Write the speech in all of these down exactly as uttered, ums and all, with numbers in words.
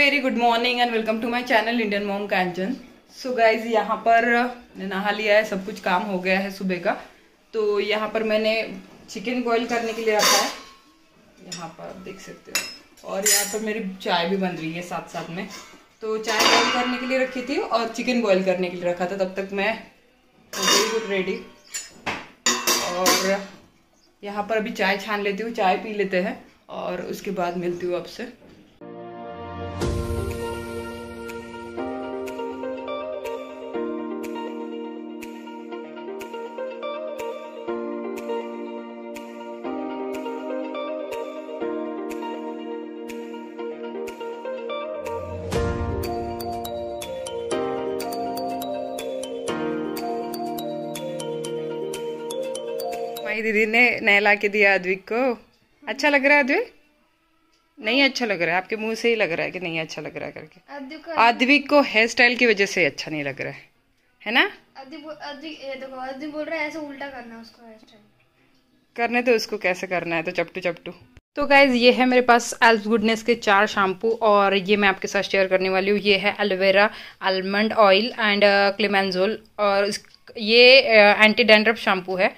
Very good morning and welcome to my channel Indian mom Kanchan. So guys, यहाँ पर नहा लिया है, सब कुछ काम हो गया है सुबह का। तो यहाँ पर मैंने चिकन बॉईल करने के लिए रखा है, यहाँ पर आप देख सकते हो। और यहाँ पर मेरी चाय भी बन रही है साथ साथ में। तो चाय बॉईल करने के लिए रखी थी और चिकन बॉईल करने के लिए रखा था। तब तक मैं हो गई गुड रेडी। और यहाँ पर अभी चाय छान लेती हूँ, चाय पी लेते हैं और उसके बाद मिलती हूँ आपसे। हमारी दीदी ने नहला के दिया अद्विक को। अच्छा लग रहा है अद्विक? नहीं अच्छा लग रहा है, आपके मुंह से ही लग रहा है कि नहीं अच्छा लग रहा है करके। अद्विक को हेयर स्टाइल की वजह से अच्छा नहीं लग रहा है, है ना? अद्विक बोल रहा है ऐसे उल्टा करना उसको, हेयर स्टाइल करने तो उसको कैसे करना है, तो चपटू चपटू। तो गाइज, ये है मेरे पास एल्फ गुडनेस के चार शैम्पू और ये मैं आपके साथ शेयर करने वाली हूँ। ये है aloe vera, almond oil and climbazole. और इस, ये एंटी डैंड्रफ शैम्पू है,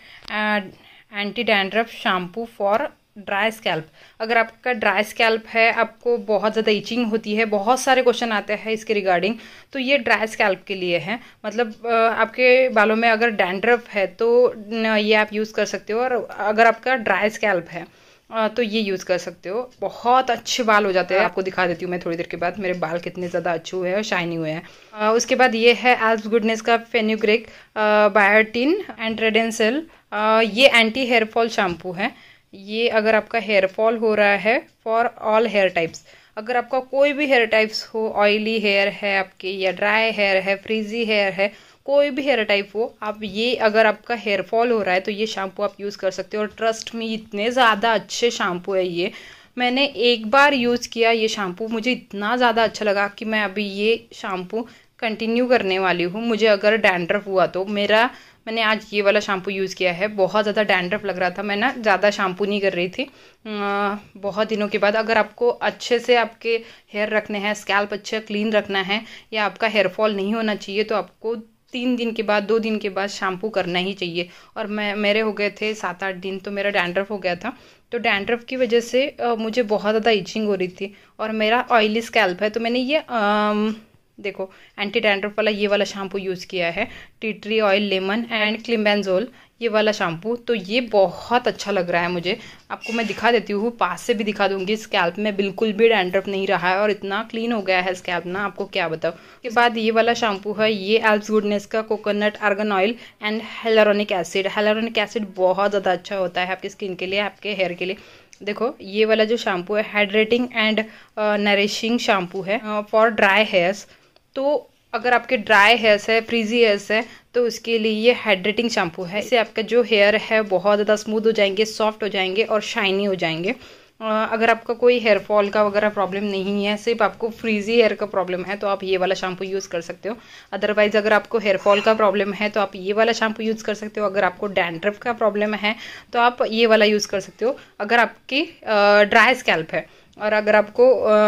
anti dandruff shampoo for dry scalp. अगर आपका ड्राई स्कैल्प है, आपको बहुत ज़्यादा इचिंग होती है, बहुत सारे क्वेश्चन आते हैं इसके रिगार्डिंग, तो ये ड्राई स्कैल्प के लिए है। मतलब आपके बालों में अगर डैंड्रफ है तो ये आप यूज़ कर सकते हो। और अगर आपका ड्राई स्कैल्प है तो ये यूज़ कर सकते हो। बहुत अच्छे बाल हो जाते हैं। आपको दिखा देती हूँ मैं थोड़ी देर के बाद मेरे बाल कितने ज़्यादा अच्छे हुए हैं और शाइनी हुए हैं। उसके बाद ये है एल्फ गुडनेस का फेनुग्रीक बायोटिन एंड रेडेंसेल। ये एंटी हेयर फॉल शैम्पू है। ये अगर आपका हेयर फॉल हो रहा है फॉर ऑल हेयर टाइप्स, अगर आपका कोई भी हेयर टाइप्स हो, ऑयली हेयर है आपके या ड्राई हेयर है, फ्रीजी हेयर है, कोई भी हेयर टाइप हो, आप ये अगर आपका हेयर फॉल हो रहा है तो ये शैम्पू आप यूज़ कर सकते हो। और ट्रस्ट में इतने ज़्यादा अच्छे शैम्पू है ये। मैंने एक बार यूज़ किया ये शैम्पू, मुझे इतना ज़्यादा अच्छा लगा कि मैं अभी ये शैम्पू कंटिन्यू करने वाली हूँ। मुझे अगर डैंड्रफ हुआ तो मेरा मैंने आज ये वाला शैम्पू यूज़ किया है। बहुत ज़्यादा डैंड्रफ लग रहा था, मैं ना ज़्यादा शैम्पू नहीं कर रही थी। आ, बहुत दिनों के बाद अगर आपको अच्छे से आपके हेयर रखने हैं, स्कैल्प अच्छा क्लीन रखना है या आपका हेयर फॉल नहीं होना चाहिए, तो आपको तीन दिन के बाद, दो दिन के बाद शैम्पू करना ही चाहिए। और मैं मेरे हो गए थे सात आठ दिन, तो मेरा डैंड्रफ हो गया था। तो डैंड्रफ की वजह से आ, मुझे बहुत ज़्यादा इचिंग हो रही थी और मेरा ऑयली स्कैल्प है। तो मैंने ये आ, देखो एंटी डैंड्रफ वाला ये वाला शैम्पू यूज़ किया है, tea tree oil lemon and climbazole ये वाला शैम्पू। तो ये बहुत अच्छा लग रहा है मुझे। आपको मैं दिखा देती हूँ, पास से भी दिखा दूंगी। स्कैल्प में बिल्कुल भी डैंड्रफ नहीं रहा है और इतना क्लीन हो गया है स्कैल्प ना, आपको क्या बताओ। उसके बाद ये वाला शैम्पू है, ये एल्फ गुडनेस का coconut argan oil and hyaluronic acid. Hyaluronic acid बहुत ज़्यादा अच्छा होता है आपकी स्किन के लिए, आपके हेयर के लिए। देखो ये वाला जो शैम्पू है हाइड्रेटिंग एंड नरिशिंग शैम्पू है फॉर ड्राई हेयर्स। तो अगर आपके ड्राई हेयर्स है, फ्रीजी हेयर्स है, तो उसके लिए ये हाइड्रेटिंग शैम्पू है। इससे आपका जो हेयर है बहुत ज़्यादा स्मूथ हो जाएंगे, सॉफ्ट हो जाएंगे और शाइनी हो जाएंगे। अगर आपका कोई हेयर फॉल का वगैरह प्रॉब्लम नहीं है, सिर्फ आपको फ्रीजी हेयर का प्रॉब्लम है, तो आप ये वाला शैम्पू यूज़ कर सकते हो। अदरवाइज़ अगर आपको हेयर फॉल का प्रॉब्लम है तो आप ये वाला शैम्पू यूज़ कर सकते हो। अगर आपको डैंड्रफ का प्रॉब्लम है तो आप ये वाला यूज़ कर सकते हो, अगर आपकी ड्राई स्कैल्प है। और अगर आपको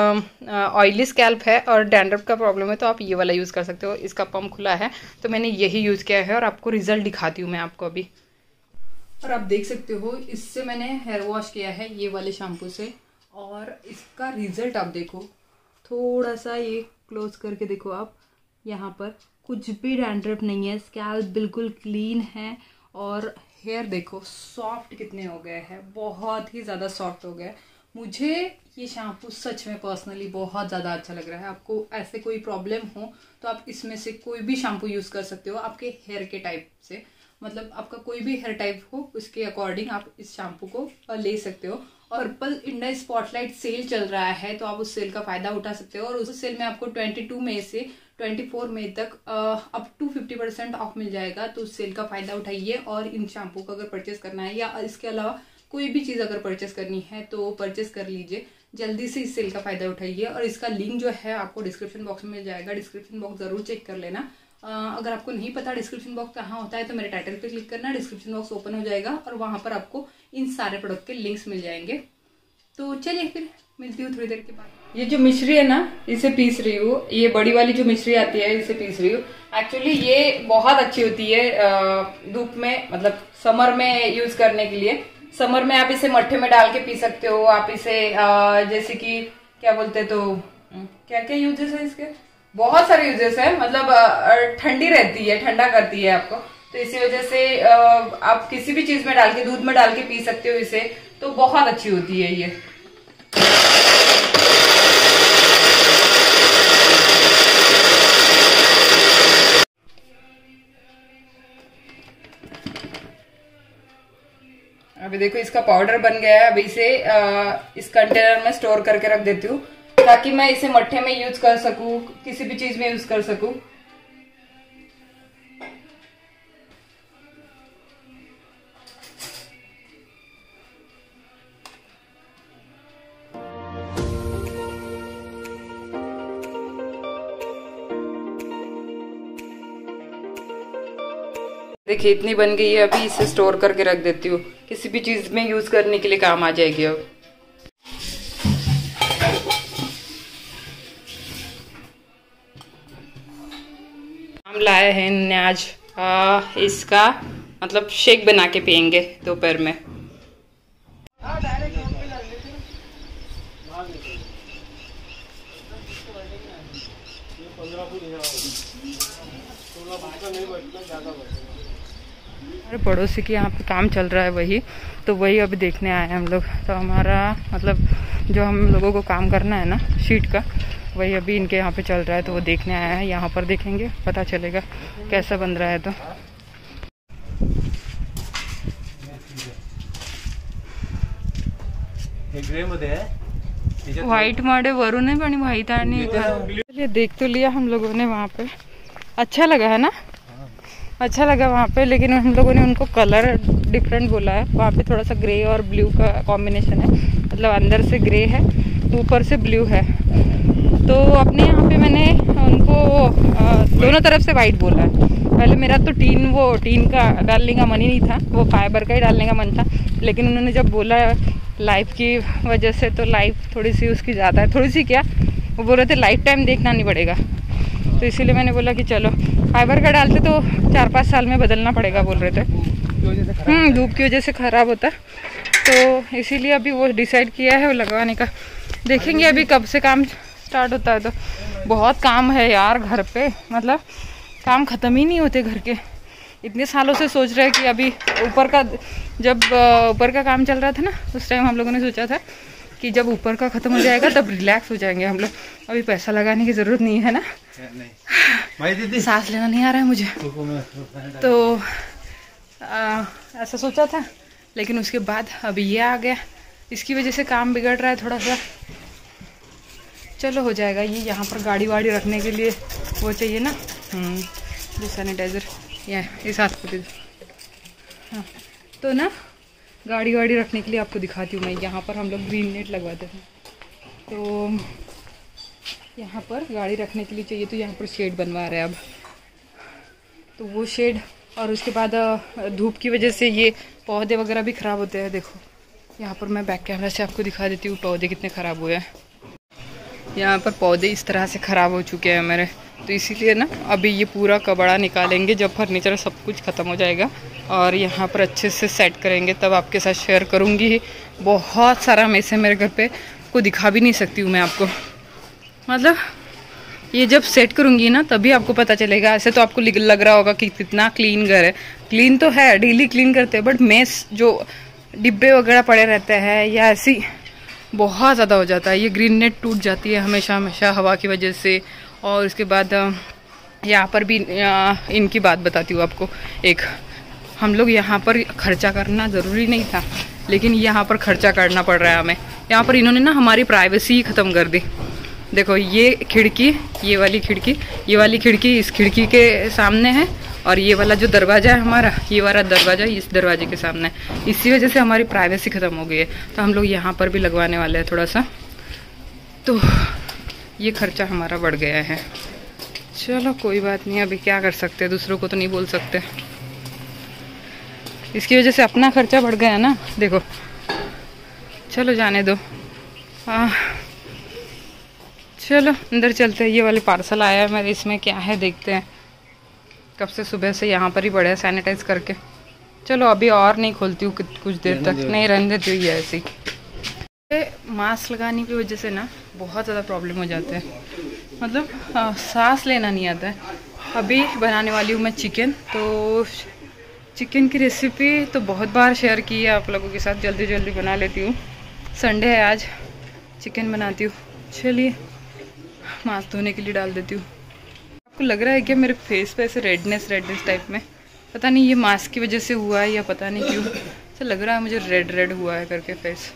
ऑयली स्कैल्प है और डैंड्रफ का प्रॉब्लम है तो आप ये वाला यूज़ कर सकते हो। इसका पंप खुला है तो मैंने यही यूज़ किया है और आपको रिजल्ट दिखाती हूँ मैं आपको अभी। और आप देख सकते हो, इससे मैंने हेयर वॉश किया है ये वाले शैम्पू से और इसका रिजल्ट आप देखो। थोड़ा सा ये क्लोज करके देखो आप, यहाँ पर कुछ भी डैंड्रफ नहीं है, स्कैल्प बिल्कुल क्लीन है और हेयर देखो सॉफ्ट कितने हो गए हैं, बहुत ही ज़्यादा सॉफ्ट हो गए। मुझे ये शैम्पू सच में पर्सनली बहुत ज़्यादा अच्छा लग रहा है। आपको ऐसे कोई प्रॉब्लम हो तो आप इसमें से कोई भी शैम्पू यूज़ कर सकते हो आपके हेयर के टाइप से। मतलब आपका कोई भी हेयर टाइप हो उसके अकॉर्डिंग आप इस शैम्पू को ले सकते हो। और पर्पल इंडिया स्पॉटलाइट सेल चल रहा है तो आप उस सेल का फ़ायदा उठा सकते हो। और उस सेल में आपको बाईस मई से चौबीस मई तक अप टू पचास परसेंट ऑफ मिल जाएगा। तो उस सेल का फ़ायदा उठाइए और इन शैम्पू को अगर परचेस करना है या इसके अलावा कोई भी चीज़ अगर परचेस करनी है तो परचेस कर लीजिए। जल्दी से इस सेल का फ़ायदा उठाइए और इसका लिंक जो है आपको डिस्क्रिप्शन बॉक्स में मिल जाएगा। डिस्क्रिप्शन बॉक्स ज़रूर चेक कर लेना। अगर आपको नहीं पता डिस्क्रिप्शन बॉक्स कहाँ होता है तो मेरे टाइटल पे क्लिक करना, डिस्क्रिप्शन बॉक्स ओपन हो जाएगा और वहाँ पर आपको इन सारे प्रोडक्ट के लिंक्स मिल जाएंगे। तो चलिए फिर मिलती हूँ थोड़ी देर के बाद। ये जो मिश्री है ना, इसे पीस रही हूँ। ये बड़ी वाली जो मिश्री आती है इसे पीस रही हूँ। एक्चुअली ये बहुत अच्छी होती है धूप में, मतलब समर में यूज करने के लिए। समर में आप इसे मट्ठे में डाल के पी सकते हो। आप इसे आ, जैसे कि क्या बोलते हैं, तो क्या क्या यूजेस है इसके, बहुत सारे यूजेस है। मतलब ठंडी रहती है, ठंडा करती है आपको, तो इसी वजह से आप किसी भी चीज में डाल के, दूध में डाल के पी सकते हो इसे, तो बहुत अच्छी होती है ये। अभी देखो इसका पाउडर बन गया है। अभी इसे आ, इस कंटेनर में स्टोर करके रख देती हूँ ताकि मैं इसे मट्ठे में यूज कर सकूं, किसी भी चीज में यूज कर सकूं। देखिए इतनी बन गई है। अभी इसे स्टोर करके रख देती हूँ, किसी भी चीज में यूज करने के लिए काम आ जाएगी। अब हम लाए हैं इन्हें आज आ, इसका मतलब शेक बना के पियेंगे दोपहर में। हमारे पड़ोसी के यहाँ पे काम चल रहा है, वही तो वही अभी देखने आए हैं हम लोग। तो हमारा मतलब जो हम लोगों को काम करना है ना शीट का, वही अभी इनके यहाँ पे चल रहा है, तो वो देखने आया है। यहाँ पर देखेंगे, पता चलेगा कैसा बन रहा है। तो व्हाइट माडे वरुण है पानी व्हाइट आने का देख तो लिया हम लोगों ने वहाँ पे। अच्छा लगा है ना, अच्छा लगा वहाँ पे, लेकिन हम लोगों ने उनको कलर डिफरेंट बोला है। वहाँ पे थोड़ा सा ग्रे और ब्लू का कॉम्बिनेशन है, मतलब अंदर से ग्रे है, ऊपर से ब्लू है। तो अपने यहाँ पे मैंने उनको आ, दोनों तरफ से वाइट बोला है। पहले मेरा तो टीन वो टीन का डालने का मन ही नहीं था, वो फाइबर का ही डालने का मन था। लेकिन उन्होंने जब बोला लाइफ की वजह से, तो लाइफ थोड़ी सी उसकी ज़्यादा है, थोड़ी सी क्या, वो बोल रहे थे लाइफ टाइम देखना नहीं पड़ेगा। तो इसीलिए मैंने बोला कि चलो फाइबर का डालते तो चार पाँच साल में बदलना पड़ेगा बोल रहे थे। हम्म धूप की वजह से ख़राब होता है, तो इसीलिए अभी वो डिसाइड किया है वो लगवाने का। देखेंगे अभी कब से काम स्टार्ट होता है। तो बहुत काम है यार घर पे, मतलब काम ख़त्म ही नहीं होते घर के। इतने सालों से सोच रहे हैं कि अभी ऊपर का, जब ऊपर का काम चल रहा था ना, उस टाइम हम लोगों ने सोचा था कि जब ऊपर का ख़त्म हो जाएगा तब रिलैक्स हो जाएंगे हम लोग। अभी पैसा लगाने की ज़रूरत नहीं है ना, नहीं। सांस लेना नहीं आ रहा है मुझे, तो आ, ऐसा सोचा था। लेकिन उसके बाद अभी ये आ गया, इसकी वजह से काम बिगड़ रहा है थोड़ा सा। चलो हो जाएगा। ये यहाँ पर गाड़ी वाड़ी रखने के लिए वो चाहिए ना, जो सैनिटाइज़र, या इस हाथ को दे दो। हाँ तो ना गाड़ी वाड़ी रखने के लिए आपको दिखाती हूँ मैं। यहाँ पर हम लोग ग्रीन नेट लगवाते थे, तो यहाँ पर गाड़ी रखने के लिए चाहिए, तो यहाँ पर शेड बनवा रहे हैं अब। तो वो शेड, और उसके बाद धूप की वजह से ये पौधे वगैरह भी ख़राब होते हैं। देखो यहाँ पर मैं बैक कैमरा से आपको दिखा देती हूँ पौधे कितने ख़राब हुए हैं। यहाँ पर पौधे इस तरह से ख़राब हो चुके हैं मेरे, तो इसीलिए ना अभी ये पूरा कबाड़ा निकालेंगे जब फर्नीचर सब कुछ ख़त्म हो जाएगा, और यहाँ पर अच्छे से सेट करेंगे, तब आपके साथ शेयर करूँगी। बहुत सारा मेस है मेरे घर पे, को दिखा भी नहीं सकती हूँ मैं आपको। मतलब ये जब सेट करूँगी ना तभी आपको पता चलेगा। ऐसे तो आपको लग रहा होगा कि कितना क्लीन घर है, क्लीन तो है, डेली क्लीन करते हैं, बट मेस जो डिब्बे वगैरह पड़े रहते हैं या ऐसी बहुत ज़्यादा हो जाता है। ये ग्रीन नेट टूट जाती है हमेशा हमेशा हवा की वजह से। और उसके बाद यहाँ पर भी इनकी बात बताती हूँ आपको एक। हम लोग यहाँ पर खर्चा करना ज़रूरी नहीं था, लेकिन यहाँ पर खर्चा करना पड़ रहा है हमें। यहाँ पर इन्होंने ना हमारी प्राइवेसी ही ख़त्म कर दी। देखो ये खिड़की, ये वाली खिड़की, ये वाली खिड़की इस खिड़की के सामने है, और ये वाला जो दरवाज़ा है हमारा, ये वाला दरवाज़ा इस दरवाजे के सामने है। इसी वजह से हमारी प्राइवेसी ख़त्म हो गई है। तो हम लोग यहाँ पर भी लगवाने वाले हैं थोड़ा सा, तो ये खर्चा हमारा बढ़ गया है। चलो कोई बात नहीं, अभी क्या कर सकते हैं, दूसरों को तो नहीं बोल सकते। इसकी वजह से अपना खर्चा बढ़ गया ना, देखो। चलो जाने दो, आ, चलो अंदर चलते हैं। ये वाले पार्सल आया है मेरे, इसमें क्या है देखते हैं। कब से सुबह से यहाँ पर ही पड़े हैं सैनिटाइज करके। चलो अभी और नहीं खोलती हूँ कुछ देर तक, नहीं रहने देती हुई है ऐसी। मास्क लगाने की वजह से ना बहुत ज़्यादा प्रॉब्लम हो जाते हैं, मतलब आ, सांस लेना नहीं आता है। अभी बनाने वाली हूँ मैं चिकन। तो चिकन की रेसिपी तो बहुत बार शेयर की है आप लोगों के साथ, जल्दी जल्दी बना लेती हूँ। संडे है आज, चिकन बनाती हूँ। चलिए मास्क धोने के लिए डाल देती हूँ। आपको लग रहा है क्या मेरे फेस पे ऐसे रेडनेस रेडनेस टाइप में? पता नहीं ये मास्क की वजह से हुआ है या पता नहीं क्यों ऐसा लग रहा है मुझे रेड रेड हुआ है करके फेस।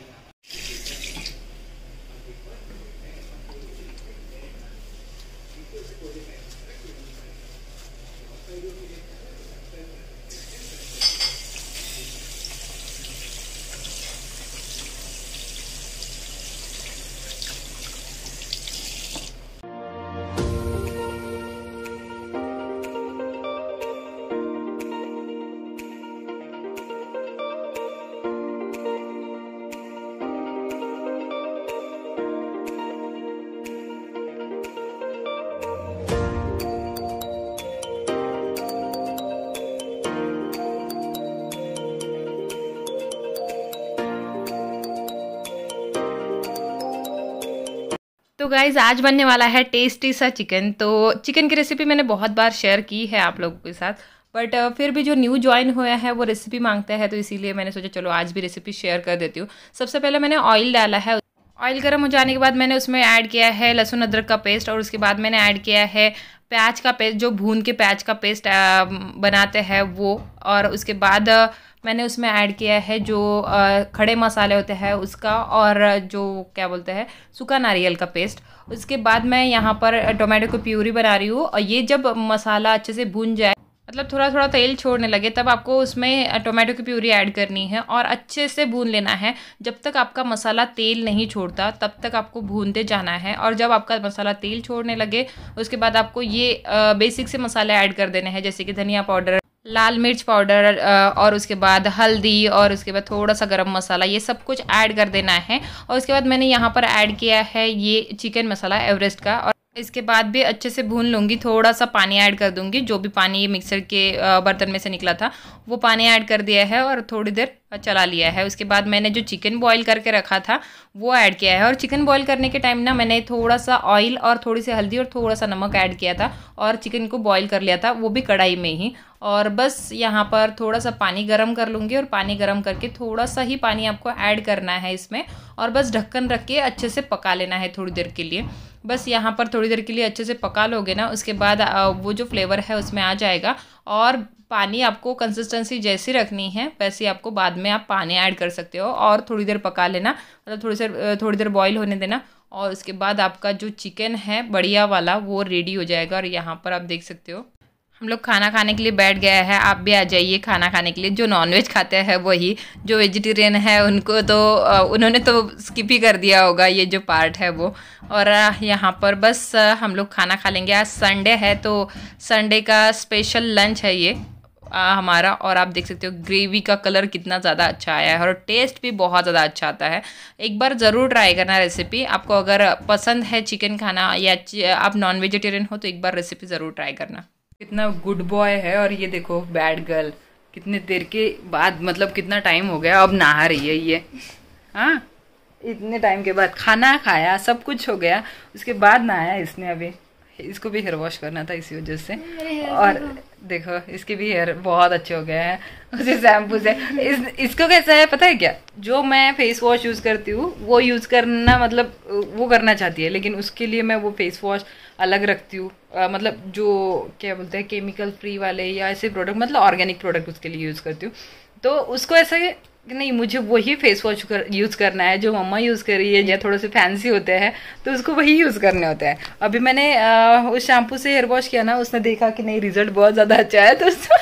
तो गाइज़ आज बनने वाला है टेस्टी सा चिकन। तो चिकन की रेसिपी मैंने बहुत बार शेयर की है आप लोगों के साथ, बट फिर भी जो न्यू ज्वाइन हुआ है वो रेसिपी मांगता है, तो इसीलिए मैंने सोचा चलो आज भी रेसिपी शेयर कर देती हूँ। सबसे पहले मैंने ऑयल डाला है। ऑयल गर्म हो जाने के बाद मैंने उसमें ऐड किया है लहसुन अदरक का पेस्ट, और उसके बाद मैंने ऐड किया है प्याज का पेस्ट, जो भून के प्याज का पेस्ट बनाते हैं वो। और उसके बाद मैंने उसमें ऐड किया है जो खड़े मसाले होते हैं उसका, और जो क्या बोलते हैं सूखा नारियल का पेस्ट। उसके बाद मैं यहाँ पर टोमेटो की प्यूरी बना रही हूँ। और ये जब मसाला अच्छे से भून जाए, मतलब थोड़ा थोड़ा तेल छोड़ने लगे, तब आपको उसमें टोमेटो की प्यूरी ऐड करनी है और अच्छे से भून लेना है। जब तक आपका मसाला तेल नहीं छोड़ता तब तक आपको भूनते जाना है। और जब आपका मसाला तेल छोड़ने लगे उसके बाद आपको ये बेसिक से मसाले ऐड कर देने हैं, जैसे कि धनिया पाउडर, लाल मिर्च पाउडर, और उसके बाद हल्दी, और उसके बाद थोड़ा सा गरम मसाला, ये सब कुछ ऐड कर देना है। और उसके बाद मैंने यहाँ पर ऐड किया है ये चिकन मसाला एवरेस्ट का। और इसके बाद भी अच्छे से भून लूँगी, थोड़ा सा पानी ऐड कर दूँगी, जो भी पानी मिक्सर के बर्तन में से निकला था वो पानी ऐड कर दिया है और थोड़ी देर चला लिया है। उसके बाद मैंने जो चिकन बॉईल करके रखा था वो ऐड किया है। और चिकन बॉईल करने के टाइम ना मैंने थोड़ा सा ऑयल और थोड़ी सी हल्दी और थोड़ा सा नमक ऐड किया था, और चिकन को बॉईल कर लिया था, वो भी कढ़ाई में ही। और बस यहाँ पर थोड़ा सा पानी गरम कर लूँगी, और पानी गरम करके थोड़ा सा ही पानी आपको ऐड करना है इसमें, और बस ढक्कन रख के अच्छे से पका लेना है थोड़ी देर के लिए। बस यहाँ पर थोड़ी देर के लिए अच्छे से पका लोगे ना, उसके बाद वो जो फ्लेवर है उसमें आ जाएगा। और पानी आपको कंसिस्टेंसी जैसी रखनी है वैसे आपको बाद में आप पानी ऐड कर सकते हो, और थोड़ी देर पका लेना, मतलब थोड़ी देर थोड़ी देर बॉईल होने देना। और उसके बाद आपका जो चिकन है बढ़िया वाला वो रेडी हो जाएगा। और यहाँ पर आप देख सकते हो हम लोग खाना खाने के लिए बैठ गए हैं। आप भी आ जाइए खाना खाने के लिए। जो नॉनवेज खाते हैं वही, जो वेजिटेरियन है उनको तो उन्होंने तो स्किप ही कर दिया होगा ये जो पार्ट है वो। और यहाँ पर बस हम लोग खाना खा लेंगे। आज संडे है तो संडे का स्पेशल लंच है ये आ, हमारा। और आप देख सकते हो ग्रेवी का कलर कितना ज़्यादा अच्छा आया है, और टेस्ट भी बहुत ज़्यादा अच्छा आता है। एक बार ज़रूर ट्राई करना रेसिपी। आपको अगर पसंद है चिकन खाना या आप नॉन वेजिटेरियन हो तो एक बार रेसिपी ज़रूर ट्राई करना। कितना गुड बॉय है, और ये देखो बैड गर्ल, कितने देर के बाद, मतलब कितना टाइम हो गया अब नहा रही है ये। हाँ इतने टाइम के बाद खाना खाया, सब कुछ हो गया, उसके बाद नहाया इसने। अभी इसको भी हेयर वॉश करना था इसी वजह से। और देखो इसके भी हेयर बहुत अच्छे हो गए हैं उसी शैम्पू से। इस, इसको कैसा है पता है क्या, जो मैं फेस वॉश यूज़ करती हूँ वो यूज़ करना, मतलब वो करना चाहती है, लेकिन उसके लिए मैं वो फेस वॉश अलग रखती हूँ। मतलब जो क्या बोलते हैं केमिकल फ्री वाले या ऐसे प्रोडक्ट, मतलब ऑर्गेनिक प्रोडक्ट उसके लिए यूज़ करती हूँ। तो उसको ऐसा कि नहीं मुझे वही फेस वॉश कर, यूज़ करना है जो मम्मा यूज़ कर रही है, या थोड़े से फैंसी होते हैं तो उसको वही यूज़ करने होते हैं। अभी मैंने आ, उस शैम्पू से हेयर वॉश किया ना, उसने देखा कि नहीं रिजल्ट बहुत ज़्यादा अच्छा है, तो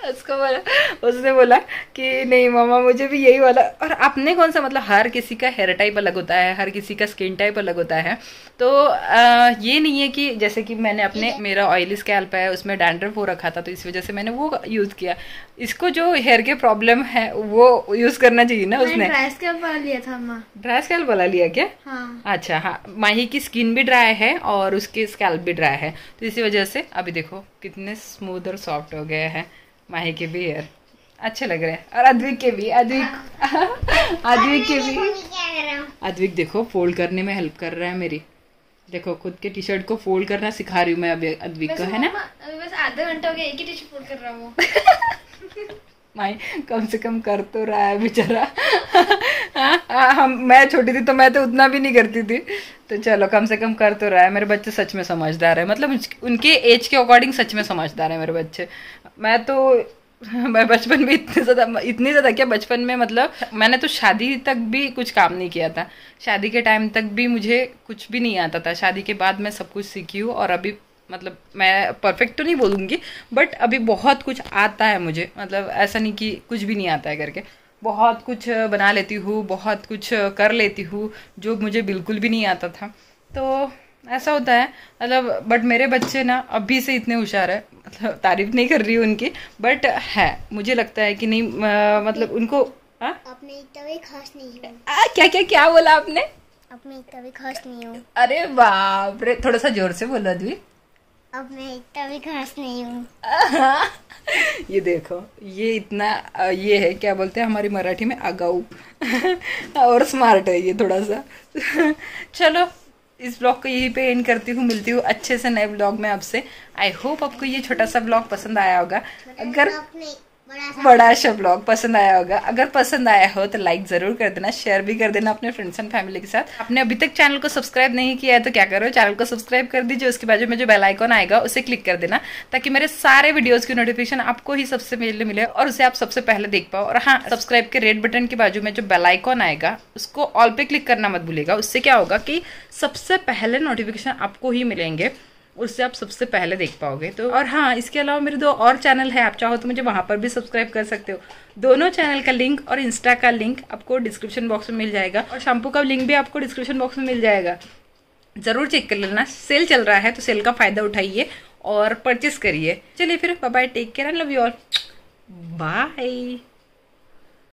उसको बोला, उसने बोला कि नहीं मामा मुझे भी यही वाला। और आपने कौन सा, मतलब हर किसी का हेयर टाइप अलग होता है, हर किसी का स्किन टाइप अलग होता है। तो आ, ये नहीं है कि जैसे कि मैंने अपने, मेरा ऑयली स्कैल्प है उसमें डैंड्रफ हो रखा था तो इस वजह से मैंने वो यूज़ किया। इसको जो हेयर के प्रॉब्लम है वो यूज़ करना चाहिए ना। उसने ड्राई स्कैल्प वाला लिया था अम्मा। ड्राई स्कैल्प वाला लिया क्या? हाँ। अच्छा हाँ, माही की स्किन भी ड्राई है और उसकी स्कैल्प भी ड्राई है, तो इसी वजह से अभी देखो कितने स्मूथ और सॉफ्ट हो गया है। माही के भी हेयर अच्छे लग रहे हैं और अद्विक के भी, अद्विक अद्विक के भी। अद्विक देखो फोल्ड करने में हेल्प कर रहा है मेरी। देखो खुद के टी शर्ट को फोल्ड करना सिखा रही हूँ मैं अभी अद्विक को, है ना। बस आधा घंटा हो गया एक ही टी शर्ट फोल्ड कर रहा हूँ। माई कम से कम कर तो रहा है बेचारा। हम मैं छोटी थी तो मैं तो उतना भी नहीं करती थी, तो चलो कम से कम कर तो रहा है। मेरे बच्चे सच में समझदार है, मतलब उनके एज के अकॉर्डिंग सच में समझदार है मेरे बच्चे। मैं तो मैं बचपन में इतने ज़्यादा इतनी ज़्यादा क्या बचपन में, मतलब मैंने तो शादी तक भी कुछ काम नहीं किया था। शादी के टाइम तक भी मुझे कुछ भी नहीं आता था। शादी के बाद मैं सब कुछ सीखी हूँ और अभी मतलब मैं परफेक्ट तो नहीं बोलूँगी बट अभी बहुत कुछ आता है मुझे। मतलब ऐसा नहीं कि कुछ भी नहीं आता है करके, बहुत कुछ बना लेती हूँ, बहुत कुछ कर लेती हूँ जो मुझे बिल्कुल भी नहीं आता था। तो ऐसा होता है मतलब। बट मेरे बच्चे ना अभी से इतने होशियार है, मतलब तारीफ नहीं कर रही हूँ उनकी, बट है मुझे लगता है कि नहीं आ, मतलब उनको आ? अपने इतना भी खास नहीं हूँ। आ, क्या क्या क्या बोला आपने? अपने इतना भी खास नहीं हूँ। अरे बाप रे, थोड़ा सा जोर से बोलो अद्विक। अब मैं इतना भी खास नहीं हूँ। ये देखो, ये इतना ये है क्या बोलते हैं हमारी मराठी में अगाऊ और स्मार्ट है ये थोड़ा सा। चलो इस ब्लॉग को यहीं पे एंड करती हूँ, मिलती हूँ अच्छे से नए ब्लॉग में आपसे। आई होप आपको ये छोटा सा ब्लॉग पसंद आया होगा। अगर बड़ा सा ब्लॉग पसंद आया होगा, अगर पसंद आया हो तो लाइक जरूर कर देना, शेयर भी कर देना अपने फ्रेंड्स एंड फैमिली के साथ। आपने अभी तक चैनल को सब्सक्राइब नहीं किया है तो क्या करो, चैनल को सब्सक्राइब कर दीजिए। उसके बाजू में जो बेल आइकॉन आएगा उसे क्लिक कर देना ताकि मेरे सारे वीडियोस की नोटिफिकेशन आपको ही सबसे पहले मिले और उसे आप सबसे पहले देख पाओ। और हाँ, सब्सक्राइब के रेड बटन के बाजू में जो बेल आइकॉन आएगा उसको ऑल पे क्लिक करना मत भूलिएगा। उससे क्या होगा कि सबसे पहले नोटिफिकेशन आपको ही मिलेंगे, उससे आप सबसे पहले देख पाओगे। तो और हाँ, इसके अलावा मेरे दो और चैनल है, आप चाहो तो मुझे वहां पर भी सब्सक्राइब कर सकते हो। दोनों चैनल का लिंक और इंस्टा का लिंक आपको डिस्क्रिप्शन बॉक्स में मिल जाएगा और शैम्पू का लिंक भी आपको डिस्क्रिप्शन बॉक्स में मिल जाएगा। जरूर चेक कर लेना, सेल चल रहा है तो सेल का फायदा उठाइए और परचेस करिए। चलिए फिर bye bye, take care and love you all, bye.